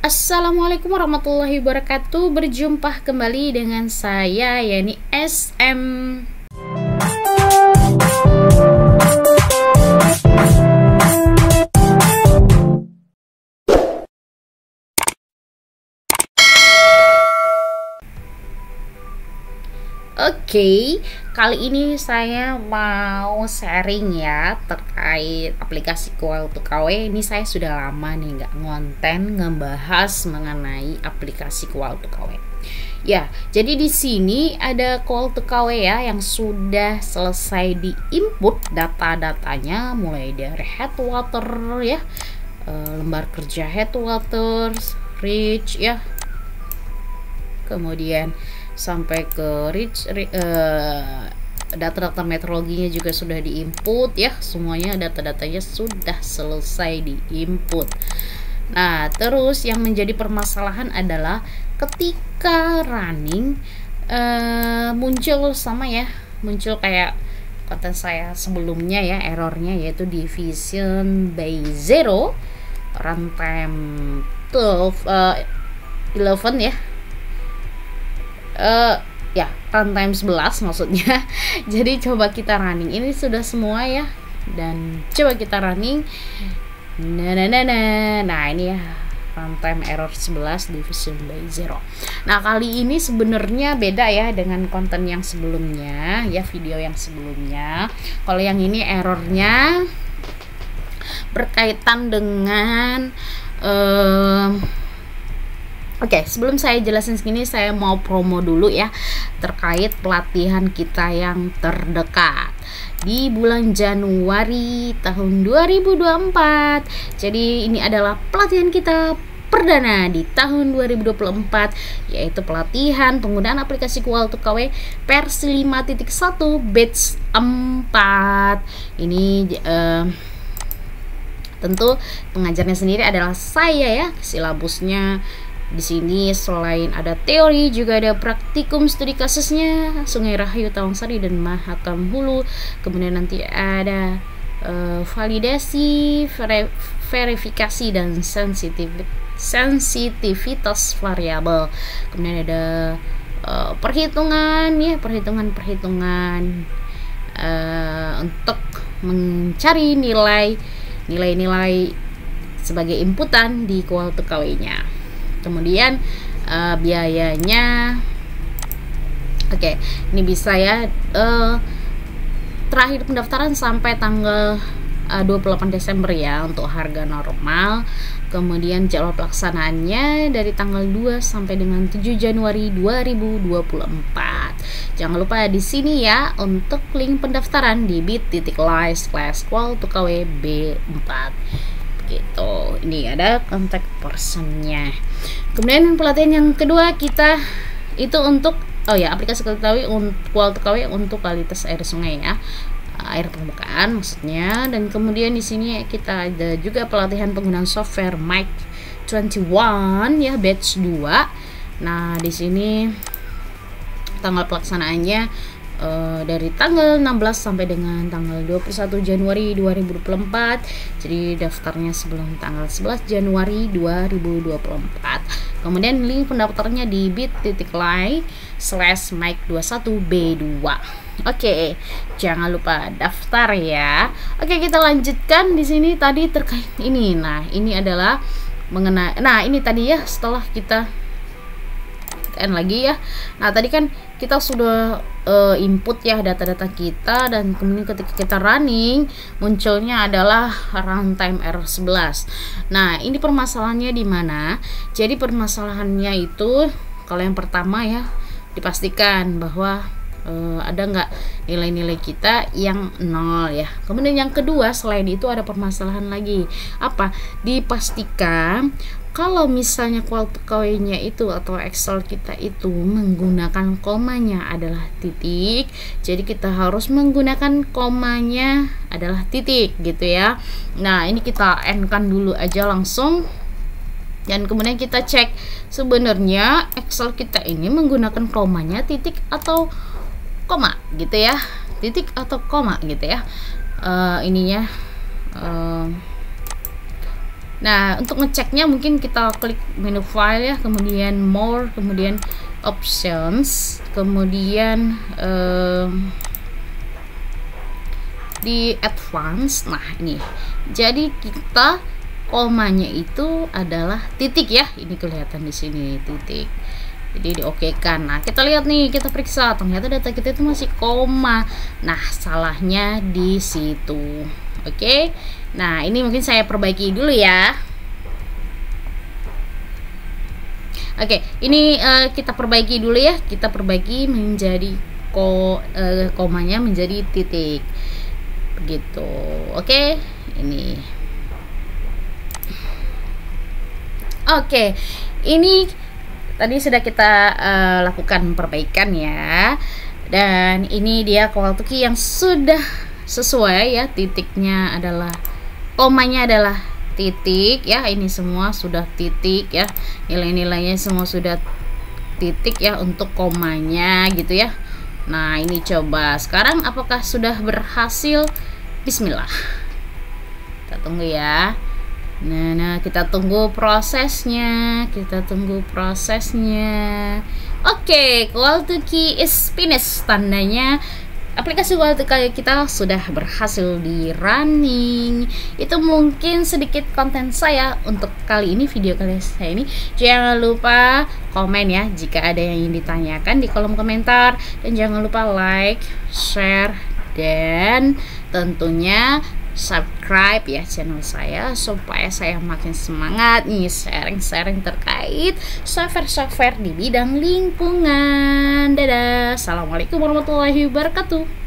Assalamualaikum warahmatullahi wabarakatuh. Berjumpa kembali dengan saya Yani SM. Oke, kali ini saya mau sharing ya terkait aplikasi Kual2KW. Ini saya sudah lama nih nggak ngonten ngebahas mengenai aplikasi Kual2KW. Ya, jadi di sini ada Kual2KW ya yang sudah selesai diinput data-datanya, mulai dari headwater ya, lembar kerja headwater, reach ya, kemudian sampai ke data-data meteorologinya juga sudah diinput ya, semuanya data-datanya sudah selesai diinput. Nah, terus yang menjadi permasalahan adalah ketika running muncul kayak kata saya sebelumnya ya, errornya yaitu division by zero, runtime 11 ya, runtime 11 maksudnya. Jadi coba kita running, ini sudah semua ya, dan coba kita running. Nah ini ya, runtime error 11 division by zero. Nah kali ini sebenarnya beda ya dengan konten yang sebelumnya ya, video yang sebelumnya. Kalau yang ini errornya berkaitan dengan Oke, sebelum saya jelasin segini, saya mau promo dulu ya terkait pelatihan kita yang terdekat di bulan Januari tahun 2024. Jadi ini adalah pelatihan kita perdana di tahun 2024, yaitu pelatihan penggunaan aplikasi Kual2KW versi 5.1 batch 4. Ini tentu pengajarnya sendiri adalah saya ya. Silabusnya di sini selain ada teori juga ada praktikum studi kasusnya Sungai Rahayu, Tawangsari, dan Mahakam Hulu. Kemudian nanti ada validasi, verifikasi, dan sensitivitas variabel. Kemudian ada perhitungan untuk mencari nilai-nilai sebagai inputan di Kual2KW-nya. Kemudian biayanya, oke, ini bisa ya, terakhir pendaftaran sampai tanggal 28 Desember ya untuk harga normal. Kemudian jadwal pelaksanaannya dari tanggal 2 sampai dengan 7 Januari 2024. Jangan lupa di sini ya untuk link pendaftaran di bit.ly/Kual2KW-B4 gitu. Ini ada kontak personnya. Kemudian pelatihan yang kedua kita itu untuk aplikasi Kual2KW untuk kualitas air sungai ya, air permukaan maksudnya. Dan kemudian di sini kita ada juga pelatihan penggunaan software Mic 21 ya, batch 2. Nah di sini tanggal pelaksanaannya dari tanggal 16 sampai dengan tanggal 21 Januari 2024. Jadi daftarnya sebelum tanggal 11 Januari 2024. Kemudian link pendaftarnya di bit.ly/mic21b2. Oke, jangan lupa daftar ya. Oke, kita lanjutkan di sini tadi terkait ini. Nah, ini adalah mengenai, ini tadi ya setelah kita lagi ya. Nah, tadi kan kita sudah input ya data-data kita, dan kemudian ketika kita running munculnya adalah runtime error 11. Nah, ini permasalahannya di mana? Jadi permasalahannya itu kalau yang pertama ya, dipastikan bahwa ada nggak nilai-nilai kita yang 0 ya. Kemudian yang kedua, selain itu ada permasalahan lagi. Apa? Dipastikan kalau misalnya Kual2KW-nya itu atau Excel kita itu menggunakan komanya adalah titik, jadi kita harus menggunakan komanya adalah titik gitu ya. Nah ini kita end-kan dulu aja langsung, dan kemudian kita cek sebenarnya Excel kita ini menggunakan komanya titik atau koma gitu ya, titik atau koma gitu ya. Nah, untuk ngeceknya mungkin kita klik menu file ya, kemudian more, kemudian options, kemudian di advance. Nah, ini. Jadi kita komanya itu adalah titik ya. Ini kelihatan di sini titik. Jadi diokekan. Nah, kita lihat nih, kita periksa ternyata data kita itu masih koma. Nah, salahnya di situ. Oke. Nah, ini mungkin saya perbaiki dulu ya. Oke, ini kita perbaiki dulu ya. Kita perbaiki menjadi komanya menjadi titik. Begitu. Oke, ini. Oke, ini tadi sudah kita lakukan perbaikan ya. Dan ini dia call to key yang sudah sesuai ya, titiknya adalah, komanya adalah titik ya. Ini semua sudah titik ya, nilai-nilainya semua sudah titik ya untuk komanya gitu ya. Nah, ini coba sekarang apakah sudah berhasil? Bismillah, kita tunggu ya. Nah, kita tunggu prosesnya, Oke, call to key is finished, tandanya aplikasi call to key kita sudah berhasil di running. Itu mungkin sedikit konten saya untuk kali ini, video kali saya ini. Jangan lupa komen ya jika ada yang ingin ditanyakan di kolom komentar, dan jangan lupa like, share, dan tentunya subscribe ya channel saya supaya saya makin semangat nih sharing-sharing terkait software-software di bidang lingkungan. Dadah, assalamualaikum warahmatullahi wabarakatuh.